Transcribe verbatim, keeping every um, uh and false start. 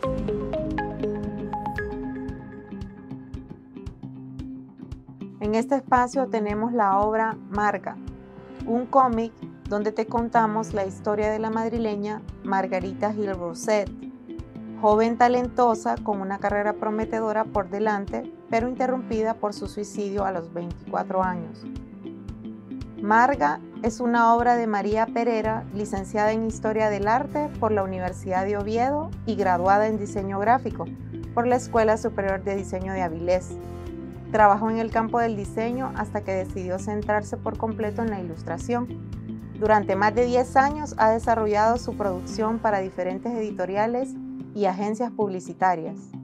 En este espacio tenemos la obra Marga, un cómic donde te contamos la historia de la madrileña Margarita Gil Rousset, joven talentosa con una carrera prometedora por delante, pero interrumpida por su suicidio a los veinticuatro años. Marga es una obra de María Pereira, licenciada en Historia del Arte por la Universidad de Oviedo y graduada en Diseño Gráfico por la Escuela Superior de Diseño de Avilés. Trabajó en el campo del diseño hasta que decidió centrarse por completo en la ilustración. Durante más de diez años ha desarrollado su producción para diferentes editoriales y agencias publicitarias.